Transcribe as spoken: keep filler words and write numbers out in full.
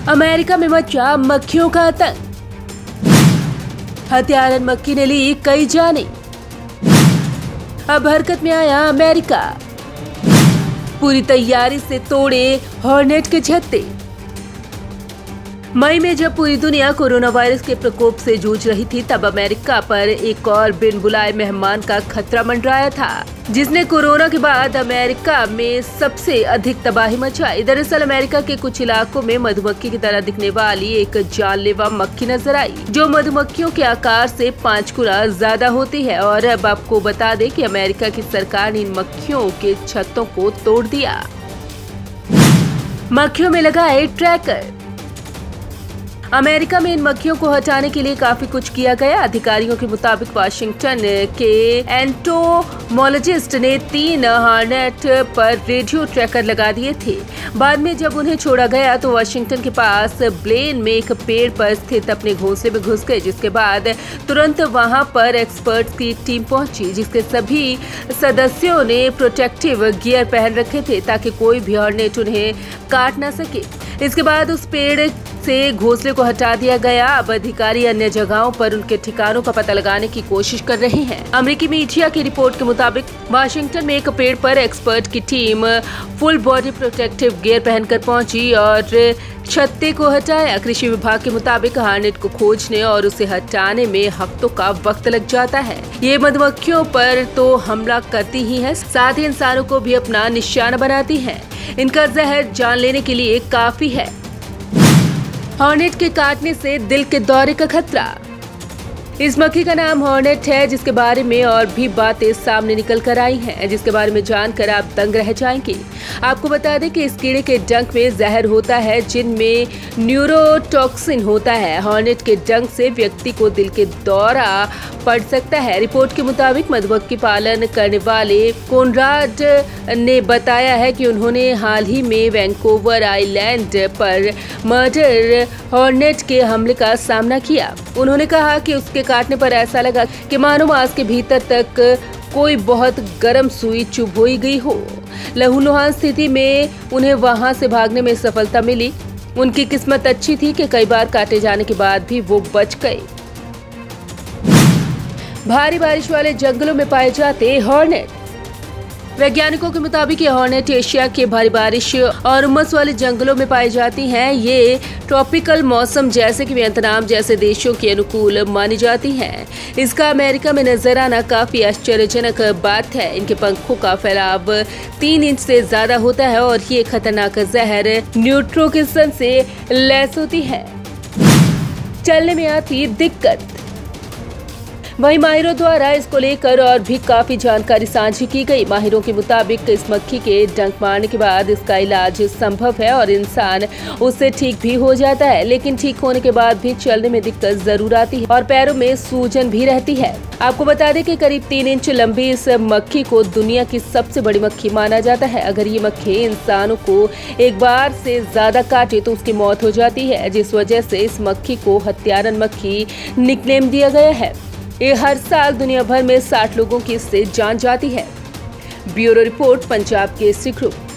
America में मचा मक्खियों का आतंक, हत्यारन मक्खी ने ली कई जानें। अब हरकत में आया अमेरिका, पूरी तैयारी से तोड़े हॉर्नेट के छत्ते। मई में जब पूरी दुनिया कोरोना वायरस के प्रकोप से जूझ रही थी, तब अमेरिका पर एक और बिन बुलाए मेहमान का खतरा मंडराया था, जिसने कोरोना के बाद अमेरिका में सबसे अधिक तबाही मचाई। दरअसल अमेरिका के कुछ इलाकों में मधुमक्खी की तरह दिखने वाली एक जानलेवा मक्खी नजर आई, जो मधुमक्खियों के आकार से पाँच गुना ज्यादा होती है। और अब आपको बता दें कि अमेरिका की सरकार ने इन मक्खियों के छत्तों को तोड़ दिया। मक्खियों में लगाए ट्रैकर। अमेरिका में इन मक्खियों को हटाने के लिए काफी कुछ किया गया। अधिकारियों के मुताबिक वाशिंगटन के एंटोमोलॉजिस्ट ने तीन हॉर्नेट पर रेडियो ट्रैकर लगा दिए थे। बाद में जब उन्हें छोड़ा गया तो वाशिंगटन के पास ब्लेन में एक पेड़ पर स्थित अपने घोंसले में घुस गए, जिसके बाद तुरंत वहां पर एक्सपर्ट्स की एक टीम पहुंची, जिसके सभी सदस्यों ने प्रोटेक्टिव गियर पहन रखे थे ताकि कोई भी हॉर्नेट उन्हें काट न सके। इसके बाद उस पेड़ से घोंसले को हटा दिया गया। अब अधिकारी अन्य जगहों पर उनके ठिकानों का पता लगाने की कोशिश कर रहे हैं। अमेरिकी मीडिया की रिपोर्ट के मुताबिक वाशिंगटन में एक पेड़ पर एक्सपर्ट की team full body protective gear पहनकर पहुंची और छत्ते को हटाया। कृषि विभाग के मुताबिक हॉर्नेट को खोजने और उसे हटाने में हफ्तों का वक्त लग जाता है। ये मधुमक्खियों पर तो हमला करती ही है, साथ ही इंसानों को भी अपना निशाना बनाती है। इनका जहर जान लेने के लिए काफी है। हॉर्नेट के काटने से दिल के दौरे का खतरा। इस मक्खी का नाम हॉर्नेट है, जिसके बारे में और भी बातें सामने निकल कर आई हैं, जिसके बारे में जानकर आप दंग रह जाएंगे। आपको बता दें कि इस कीड़े के डंक में जहर होता है, जिनमें न्यूरोटॉक्सिन होता है। हॉर्नेट के डंक से व्यक्ति को दिल के दौरा पड़ सकता है। रिपोर्ट के मुताबिक मधुमक्खी पालन करने वाले कोनराड ने बताया है कि उन्होंने हाल ही में वैंकूवर आइलैंड पर मर्डर हॉर्नेट के हमले का सामना किया। उन्होंने कहा कि उसके काटने पर ऐसा लगा कि मानो मांस के भीतर तक कोई बहुत गर्म सुई चुभ हो गई हो। लहूलुहान स्थिति में उन्हें वहां से भागने में सफलता मिली। उनकी किस्मत अच्छी थी कि कई बार काटे जाने के बाद भी वो बच गए। भारी बारिश वाले जंगलों में पाए जाते हॉर्नेट। वैज्ञानिकों के मुताबिक ये हॉर्नेट एशिया के भारी बारिश और उमस वाले जंगलों में पाई जाती हैं। ये ट्रॉपिकल मौसम जैसे कि वियतनाम जैसे देशों के अनुकूल मानी जाती हैं। इसका अमेरिका में नजर आना काफी आश्चर्यजनक बात है। इनके पंखों का फैलाव तीन इंच से ज्यादा होता है और ये खतरनाक जहर न्यूट्रोकिसन से लैस होती है। चलने में आती दिक्कत। वहीं माहिरों द्वारा इसको लेकर और भी काफी जानकारी साझी की गई। माहिरों के मुताबिक इस मक्खी के डंक मारने के बाद इसका इलाज संभव है और इंसान उससे ठीक भी हो जाता है, लेकिन ठीक होने के बाद भी चलने में दिक्कत जरूर आती है और पैरों में सूजन भी रहती है। आपको बता दें कि करीब तीन इंच लंबी इस मक्खी को दुनिया की सबसे बड़ी मक्खी माना जाता है। अगर ये मक्खी इंसानों को एक बार से ज्यादा काटे तो उसकी मौत हो जाती है, जिस वजह से इस मक्खी को हत्यारन मक्खी निकनेम दिया गया है। ये हर साल दुनिया भर में साठ लोगों की इससे जान जाती है। Bureau report, Punjab Kesari group.